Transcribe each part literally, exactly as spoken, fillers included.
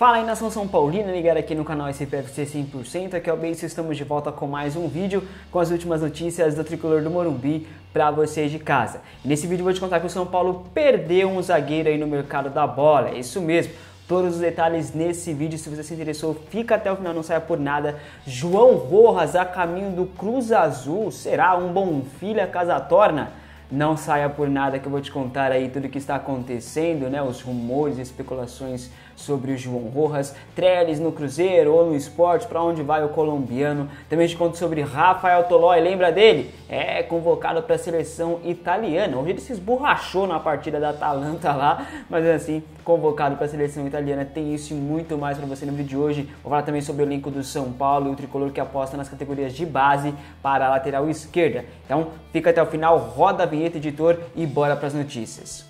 Fala aí, nação São Paulina, ligado aqui no canal S P F C cem por cento, aqui é o Beijo, estamos de volta com mais um vídeo com as últimas notícias do Tricolor do Morumbi para vocês de casa. E nesse vídeo eu vou te contar que o São Paulo perdeu um zagueiro aí no mercado da bola, é isso mesmo. Todos os detalhes nesse vídeo, se você se interessou, fica até o final, não saia por nada. João Rojas a caminho do Cruz Azul, será um bom filho a casa torna? Não saia por nada que eu vou te contar aí tudo o que está acontecendo, né? Os rumores e especulações sobre o João Rojas, Trellis no Cruzeiro ou no Sport, para onde vai o colombiano. Também te conto sobre Rafael Tolói, lembra dele? É convocado para a seleção italiana. Hoje ele se esborrachou na partida da Atalanta lá, mas assim, convocado para a seleção italiana. Tem isso e muito mais para você no vídeo de hoje. Vou falar também sobre o elenco do São Paulo e o Tricolor que aposta nas categorias de base para a lateral esquerda. Então fica até o final, roda a vinheta, editor, e bora para as notícias.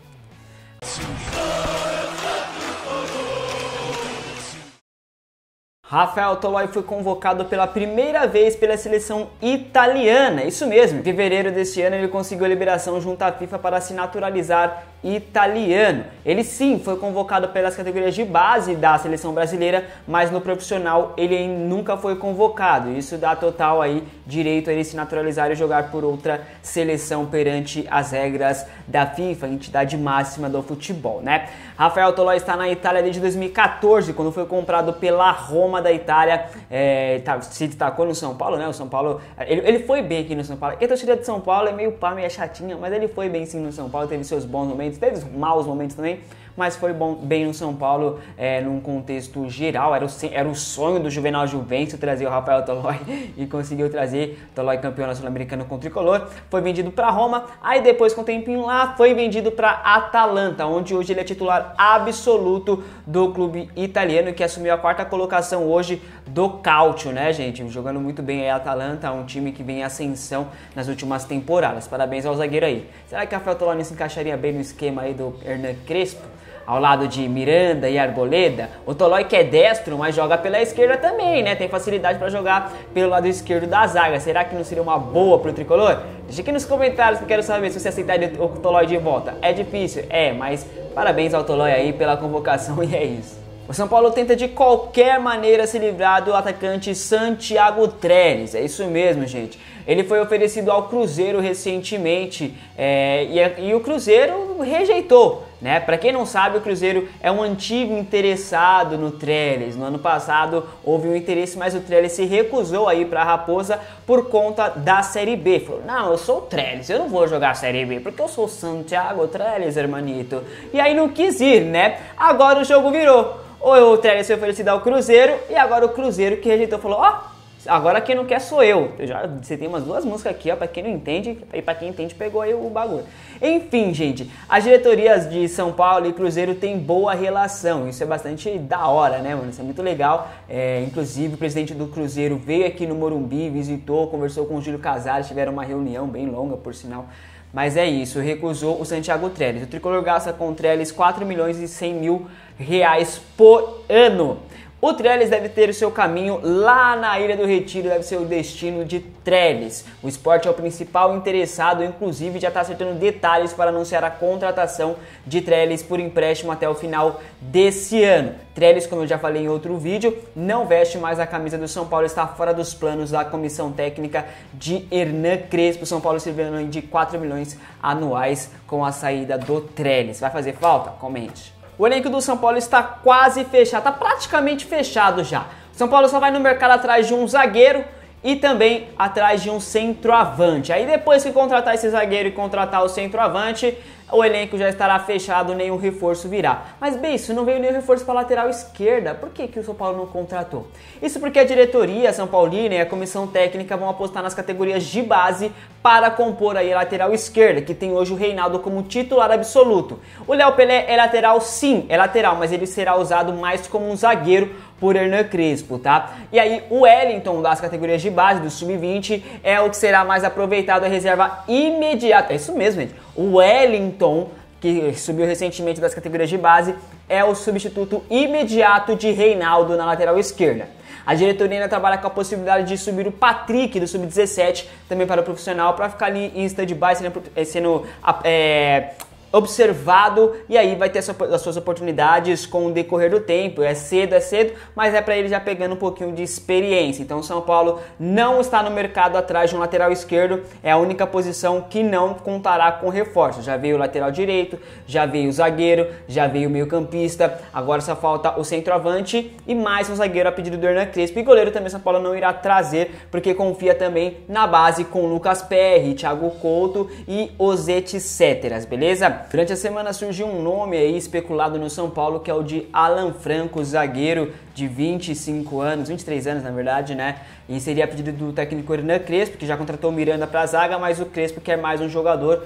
Rafael Tolói foi convocado pela primeira vez pela seleção italiana, isso mesmo. Em fevereiro desse ano ele conseguiu a liberação junto à FIFA para se naturalizar italiano. Ele sim foi convocado pelas categorias de base da seleção brasileira, mas no profissional ele nunca foi convocado. Isso dá total aí direito a ele se naturalizar e jogar por outra seleção perante as regras da FIFA, entidade máxima do futebol, né? Rafael Tolói está na Itália desde dois mil e quatorze, quando foi comprado pela Roma da Itália, é, tá, se destacou no São Paulo, né? O São Paulo, ele, ele foi bem aqui no São Paulo. A torcida de São Paulo é meio pá, meio chatinha, mas ele foi bem sim no São Paulo, teve seus bons momentos, teve maus momentos também, mas foi bom, bem no São Paulo, é, num contexto geral. Era o, era o sonho do Juvenal Juvencio trazer o Rafael Tolói e conseguiu trazer. Tolói campeão sul-americano com o Tricolor, foi vendido para Roma, aí depois com um tempinho lá foi vendido para Atalanta, onde hoje ele é titular absoluto do clube italiano, que assumiu a quarta colocação hoje do Calcio, né, gente? Jogando muito bem aí a Atalanta, um time que vem em ascensão nas últimas temporadas. Parabéns ao zagueiro aí. Será que o Rafael Tolói se encaixaria bem no esquema aí do Hernan Crespo, ao lado de Miranda e Arboleda? O Tolói que é destro, mas joga pela esquerda também, né? Tem facilidade para jogar pelo lado esquerdo da zaga. Será que não seria uma boa pro Tricolor? Deixa aqui nos comentários que eu quero saber se você aceitaria o Tolói de volta. É difícil? É, mas parabéns ao Tolói aí pela convocação e é isso. O São Paulo tenta de qualquer maneira se livrar do atacante Santiago Trellis, é isso mesmo, gente. Ele foi oferecido ao Cruzeiro recentemente, é, e, e o Cruzeiro rejeitou, né? Para quem não sabe, o Cruzeiro é um antigo interessado no Trellis. No ano passado houve um interesse, mas o Trellis se recusou a ir para a Raposa por conta da Série B. Falou, não, eu sou o Trellis, eu não vou jogar a Série B, porque eu sou o Santiago Trellis, hermanito. E aí não quis ir, né? Agora o jogo virou. O Trellis foi oferecido ao Cruzeiro e agora o Cruzeiro que rejeitou falou, ó, oh, agora quem não quer sou eu. eu já, você tem umas duas músicas aqui, ó, pra quem não entende, e pra quem entende pegou aí o bagulho. Enfim, gente, as diretorias de São Paulo e Cruzeiro têm boa relação, isso é bastante da hora, né, mano, isso é muito legal. É, inclusive o presidente do Cruzeiro veio aqui no Morumbi, visitou, conversou com o Júlio Casares, tiveram uma reunião bem longa, por sinal. Mas é isso, recusou o Santiago Trellis. O Tricolor gasta com o Trellis quatro milhões e cem mil reais por ano. O Trellis deve ter o seu caminho lá na Ilha do Retiro, deve ser o destino de Trellis. O Sport é o principal interessado, inclusive já está acertando detalhes para anunciar a contratação de Trellis por empréstimo até o final desse ano. Trellis, como eu já falei em outro vídeo, não veste mais a camisa do São Paulo, está fora dos planos da comissão técnica de Hernan Crespo. O São Paulo se livrando de quatro milhões anuais com a saída do Trellis. Vai fazer falta? Comente. O elenco do São Paulo está quase fechado, está praticamente fechado já. O São Paulo só vai no mercado atrás de um zagueiro e também atrás de um centroavante. Aí depois que contratar esse zagueiro e contratar o centroavante, o elenco já estará fechado, nenhum reforço virá. Mas bem, isso não veio nenhum reforço para a lateral esquerda. Por que, que o São Paulo não contratou? Isso porque a diretoria São Paulina e a comissão técnica vão apostar nas categorias de base para compor aí a lateral esquerda, que tem hoje o Reinaldo como titular absoluto. O Léo Pelé é lateral, sim, é lateral, mas ele será usado mais como um zagueiro por Hernan Crespo, tá? E aí o Wellington das categorias de base, do sub vinte, é o que será mais aproveitado, a reserva imediata. É isso mesmo, gente. O Wellington, que subiu recentemente das categorias de base, é o substituto imediato de Reinaldo na lateral esquerda. A diretoria ainda trabalha com a possibilidade de subir o Patrick do sub dezessete também para o profissional, para ficar ali em stand-by, sendo, sendo é, observado e aí vai ter as suas oportunidades com o decorrer do tempo. É cedo, é cedo, mas é para ele já pegando um pouquinho de experiência. Então o São Paulo não está no mercado atrás de um lateral esquerdo, é a única posição que não contará com reforços. Já veio o lateral direito, já veio o zagueiro, já veio o meio-campista, agora só falta o centroavante e mais um zagueiro a pedido do Hernan Crespo. E goleiro também São Paulo não irá trazer, porque confia também na base com Lucas Perry, Thiago Couto e os et cetera, beleza? Durante a semana surgiu um nome aí especulado no São Paulo, que é o de Alan Franco, zagueiro de vinte e cinco anos, vinte e três anos na verdade, né? E seria a pedido do técnico Hernan Crespo, que já contratou o Miranda para a zaga, mas o Crespo quer mais um jogador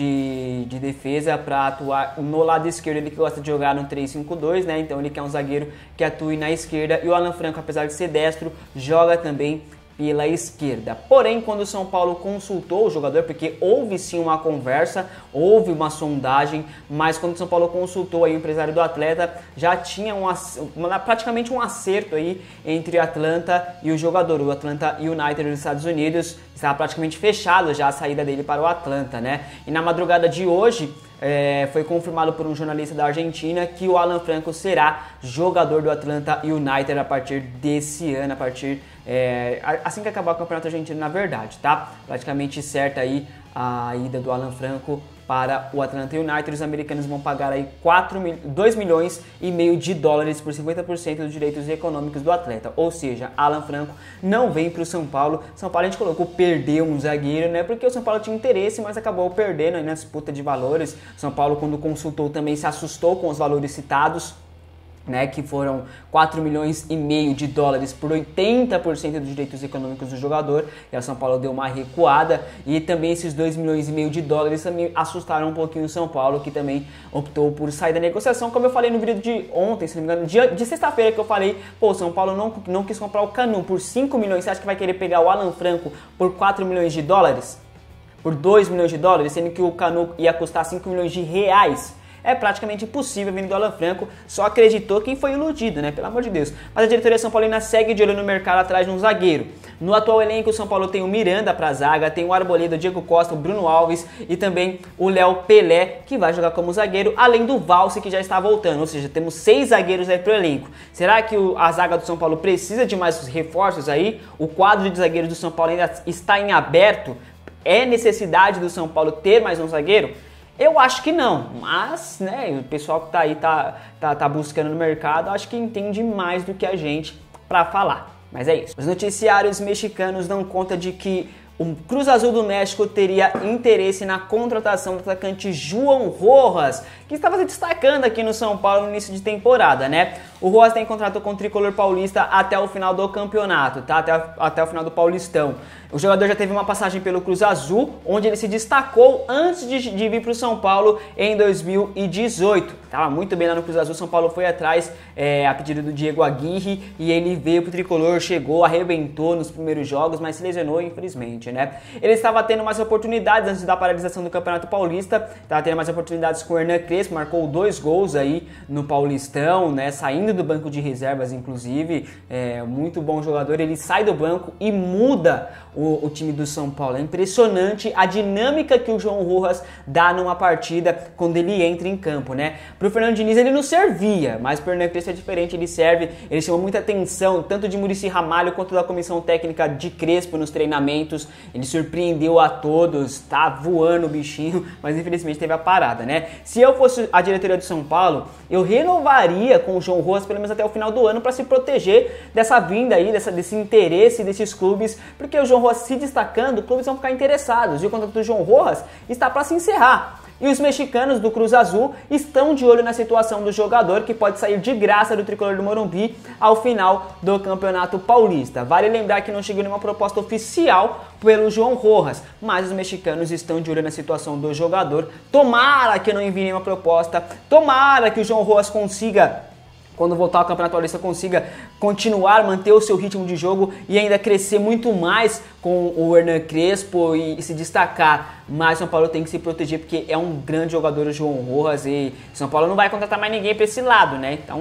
de, de defesa para atuar no lado esquerdo. Ele que gosta de jogar no três cinco dois, né? Então ele quer um zagueiro que atue na esquerda. E o Alan Franco, apesar de ser destro, joga também pela esquerda. Porém, quando o São Paulo consultou o jogador, porque houve sim uma conversa, houve uma sondagem, mas quando o São Paulo consultou aí o empresário do atleta, já tinha um, uma, praticamente um acerto aí entre Atlanta e o jogador. O Atlanta United dos Estados Unidos estava praticamente fechado já a saída dele para o Atlanta, né? E na madrugada de hoje, É, foi confirmado por um jornalista da Argentina que o Alan Franco será jogador do Atlanta United a partir desse ano, a partir é, assim que acabar o campeonato argentino, na verdade, tá? Praticamente certa aí a ida do Alan Franco para o Atlanta United. Os americanos vão pagar aí dois milhões e meio de dólares por cinquenta por cento dos direitos econômicos do atleta. Ou seja, Alan Franco não vem para o São Paulo. São Paulo a gente colocou perdeu um zagueiro, né? Porque o São Paulo tinha interesse, mas acabou perdendo aí na disputa de valores. São Paulo, quando consultou, também se assustou com os valores citados, né, que foram quatro milhões e meio de dólares por oitenta por cento dos direitos econômicos do jogador, e a São Paulo deu uma recuada, e também esses dois milhões e meio de dólares também assustaram um pouquinho o São Paulo, que também optou por sair da negociação, como eu falei no vídeo de ontem, se não me engano, dia, de sexta-feira que eu falei, pô, o São Paulo não, não quis comprar o Canu por cinco milhões, você acha que vai querer pegar o Alan Franco por quatro milhões de dólares? Por dois milhões de dólares, sendo que o Canu ia custar cinco milhões de reais? É praticamente impossível vindo do Alan Franco, só acreditou quem foi iludido, né? Pelo amor de Deus. Mas a diretoria São Paulina segue de olho no mercado atrás de um zagueiro. No atual elenco, o São Paulo tem o Miranda para a zaga, tem o Arboleda, o Diego Costa, o Bruno Alves e também o Léo Pelé, que vai jogar como zagueiro, além do Valse, que já está voltando. Ou seja, temos seis zagueiros aí para o elenco. Será que o, a zaga do São Paulo precisa de mais reforços aí? O quadro de zagueiros do São Paulo ainda está em aberto? É necessidade do São Paulo ter mais um zagueiro? Eu acho que não, mas né, o pessoal que tá aí tá, tá, tá buscando no mercado, acho que entende mais do que a gente para falar. Mas é isso. Os noticiários mexicanos dão conta de que o Cruz Azul do México teria interesse na contratação do atacante João Rojas, que estava se destacando aqui no São Paulo no início de temporada, né? O Rojas tem contrato com o tricolor paulista até o final do campeonato, tá? Até, até o final do Paulistão. O jogador já teve uma passagem pelo Cruz Azul, onde ele se destacou antes de, de vir para o São Paulo em dois mil e dezoito. Tava muito bem lá no Cruz Azul, São Paulo foi atrás é, a pedido do Diego Aguirre e ele veio pro tricolor, chegou, arrebentou nos primeiros jogos, mas se lesionou infelizmente, né? Ele estava tendo mais oportunidades antes da paralisação do Campeonato Paulista, estava tendo mais oportunidades com o Hernan Crespo, marcou dois gols aí no Paulistão, né? Saindo do banco de reservas, inclusive, é, muito bom jogador, ele sai do banco e muda o, o time do São Paulo. É impressionante a dinâmica que o João Rojas dá numa partida quando ele entra em campo, né? Pro Fernando Diniz ele não servia, mas pro Hernan Crespo é diferente, ele serve, ele chamou muita atenção, tanto de Muricy Ramalho quanto da comissão técnica de Crespo nos treinamentos, ele surpreendeu a todos, tá voando o bichinho, mas infelizmente teve a parada, né? Se eu fosse a diretoria do São Paulo, eu renovaria com o João Rojas pelo menos até o final do ano para se proteger dessa vinda aí, dessa, desse interesse desses clubes, porque o João Rojas se destacando, os clubes vão ficar interessados, e o contrato do João Rojas está para se encerrar. E os mexicanos do Cruz Azul estão de olho na situação do jogador, que pode sair de graça do tricolor do Morumbi ao final do Campeonato Paulista. Vale lembrar que não chegou nenhuma proposta oficial pelo João Rojas, mas os mexicanos estão de olho na situação do jogador. Tomara que não envie nenhuma proposta, tomara que o João Rojas consiga, quando voltar ao Campeonato Paulista, consiga continuar, manter o seu ritmo de jogo e ainda crescer muito mais com o Hernan Crespo e, e se destacar. Mas São Paulo tem que se proteger porque é um grande jogador o João Rojas e São Paulo não vai contratar mais ninguém para esse lado, né? Então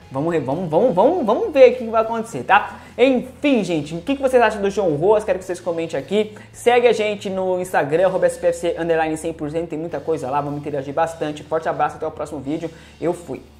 Vamos, vamos, vamos, vamos, vamos ver o que vai acontecer, tá? Enfim, gente, o que vocês acham do João Rojas? Quero que vocês comentem aqui. Segue a gente no Instagram, arroba S P F C underline cem por cento, tem muita coisa lá, vamos interagir bastante. Forte abraço, até o próximo vídeo. Eu fui.